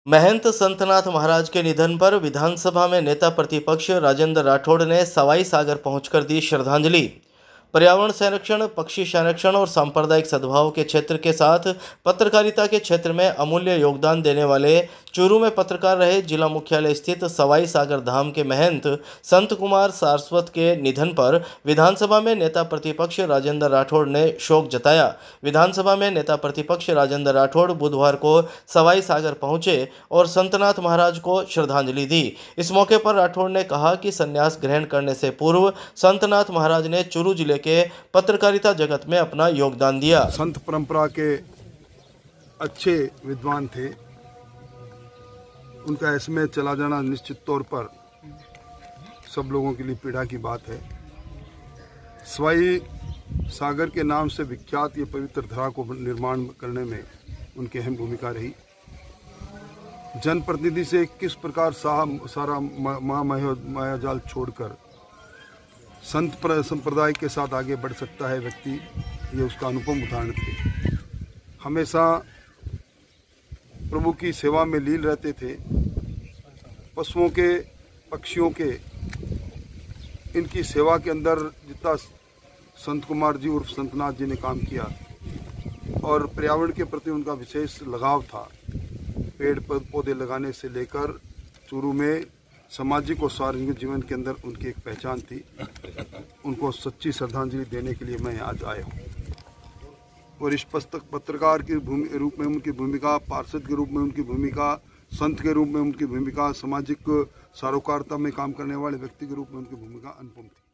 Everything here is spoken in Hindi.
महंत संतनाथ महाराज के निधन पर विधानसभा में नेता प्रतिपक्ष राजेंद्र राठौड़ ने सवाई सागर पहुंचकर दी श्रद्धांजलि। पर्यावरण संरक्षण, पक्षी संरक्षण और सांप्रदायिक सद्भाव के क्षेत्र के साथ पत्रकारिता के क्षेत्र में अमूल्य योगदान देने वाले चूरू में पत्रकार रहे जिला मुख्यालय स्थित सवाई सागर धाम के महंत संत कुमार सारस्वत के निधन पर विधानसभा में नेता प्रतिपक्ष राजेंद्र राठौड़ ने शोक जताया। विधानसभा में नेता प्रतिपक्ष राजेंद्र राठौड़ बुधवार को सवाई सागर पहुंचे और संतनाथ महाराज को श्रद्धांजलि दी। इस मौके पर राठौड़ ने कहा कि संन्यास ग्रहण करने से पूर्व संतनाथ महाराज ने चूरू जिले के पत्रकारिता जगत में अपना योगदान दिया। संत परंपरा के अच्छे विद्वान थे। उनका इसमें चला जाना निश्चित तौर पर सब लोगों के लिए पीड़ा की बात है। सवाई सागर के नाम से विख्यात ये पवित्र धरा को निर्माण करने में उनकी अहम भूमिका रही। जनप्रतिनिधि से किस प्रकार सारा मायाजाल छोड़कर संत संप्रदाय के साथ आगे बढ़ सकता है व्यक्ति, ये उसका अनुपम उदाहरण थे। हमेशा प्रभु की सेवा में लीन रहते थे। पशुओं के, पक्षियों के, इनकी सेवा के अंदर जितना संत कुमार जी और संतनाथ जी ने काम किया और पर्यावरण के प्रति उनका विशेष लगाव था। पेड़ पौधे लगाने से लेकर चूरू में सामाजिक और सार्वजनिक जीवन के अंदर उनकी एक पहचान थी। उनको सच्ची श्रद्धांजलि देने के लिए मैं आज आया हूँ। और इस पत्रकार के रूप में उनकी भूमिका, पार्षद के रूप में उनकी भूमिका, संत के रूप में उनकी भूमिका, सामाजिक सरोकारिता में काम करने वाले व्यक्ति के रूप में उनकी भूमिका अनुपम थी।